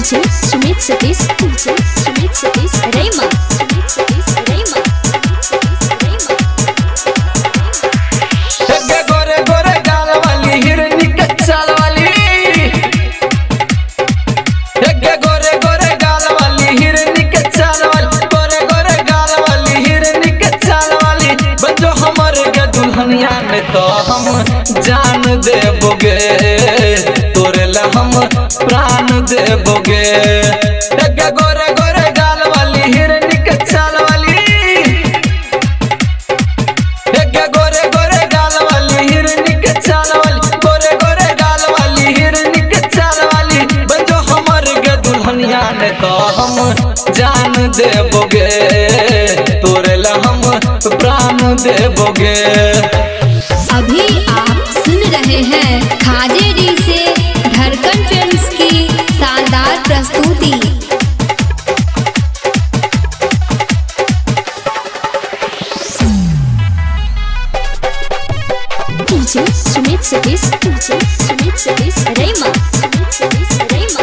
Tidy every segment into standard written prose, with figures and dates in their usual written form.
DJ Sumit Satish, DJ Sumit Satish Rema, Sumit Satish Rema, एक गोरे गोरे गाल वाली हिरनी के चाल वाली, एक गोरे गोरे गाल वाली हिरनी के चाल वाली, गोरे गोरे गाल वाली हिरनी के चाल वाली, बंजो हमारे के दुल्हनिया में तो हम जान देबोगे, तोरे ला हम प्राण देबोगे। एक गोरे गोरे गाल वाली हिरनी के चाल वाली, एक गोरे गोरे गाल वाली हिरनी के चाल वाली, गोरे गोरे गाल वाली हिरनी के चाल वाली, बंजो हमारे के दुल्हनिया ने तो हम जान देबोगे, तोरे ला हम प्राण देबोगे। अभी आप सुन रहे हैं खाजे डी से धड़कन फिल्म्स की शानदार प्रस्तुति। डीजे सुमित सतीश, डीजे सुमित सतीश रेमा, सुमित सतीश रेमा,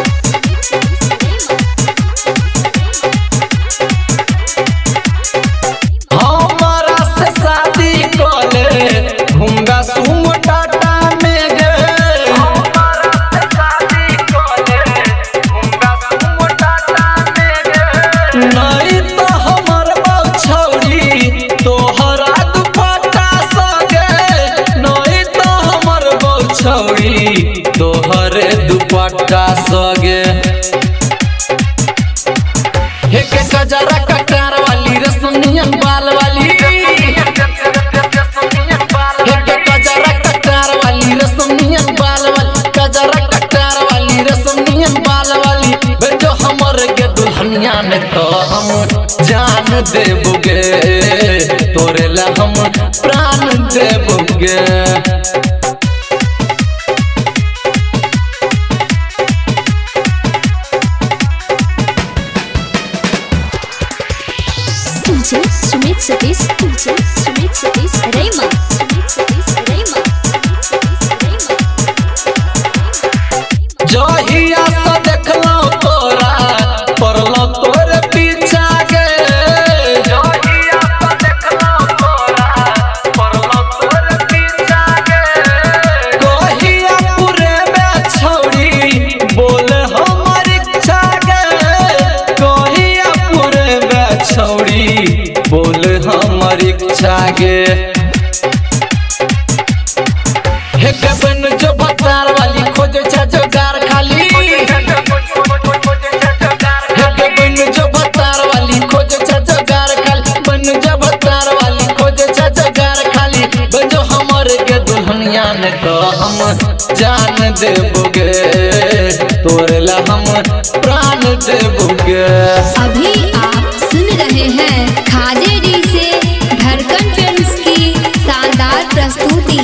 हमारा से शादी कोले घूंगा सुम टाटा में गए, हमारा से शादी कोले घूंगा सुम टाटा में गए, नहीं तो हमर बौछौरी तोहरा दुपट्टा सगे, नहीं तो हमर बौछौरी तोहरे दुपट्टा सगे। एक गजरा कटार वाली रसमियन बाल वाली, एक गजरा कटार वाली रसमियन बाल वाली, गजरा कटार वाली रसमियन बाल वाली, बेजो हमर के दुल्हनिया ने तो हम जान देबोगे, तोरे ला हम प्राण देबोगे। डीजे सुमित सतीश, डीजे सुमित सतीश रेमा, सुमित सतीश रेमा, जहिया से देखलो तोरा पड़लो तोरे पीछा गे, जहिया से देखलो तोरा पड़लो तोरे पीछा गे, कहिया पूरे में छौरी बोले हमर इच्छा गे, कहिया पूरे में छौरी बोले हमर इच्छा गे। एक बन जो बतार वाली खोजे जोगार खाली, एक बन जो बतार वाली खोजे जोगार खाली, बन जो बतार वाली खोजे जोगार खाली, बंजो हमर के दुल्हनिया ने तो हम जान देबोगे, तोरे ला हम प्राण देबोगे। अभी आप सुन रहे हैं खाजे डी से धड़कन फिल्म्स की शानदार प्रस्तुति।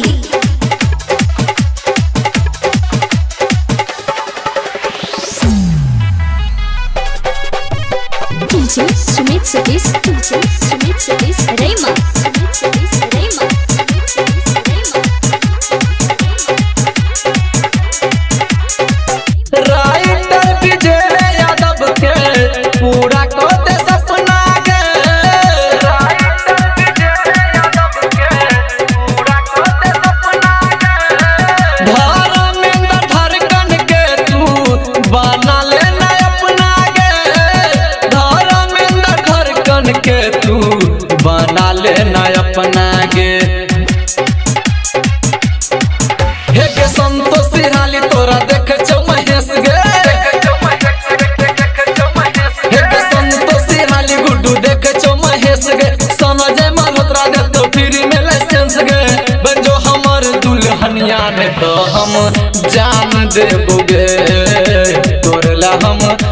DJ Sumit Satish, DJ Sumit Satish Rema, Sumit Satish Rema, writer Vijay Yadav के पूरा को दे सपना गे, राइटर विजय यादव के पूरा को दे सपना गे, धर्मेंद्र धड़कन के तू बना लेना अपना गे, धर्मेंद्र धड़कन के तू बना लेना अपना गे। हे के संतोषी हाली तोरा देख छौ महेश गे, हे के संतोषी हाली गुड्डू देख छौ महेश गे, संजय मल्होत्रा दे तो फ्री में लाइसेंस गे, बंजो हमर दुल्हनिया ने तो हम जान देबोगे, तोरे ला हम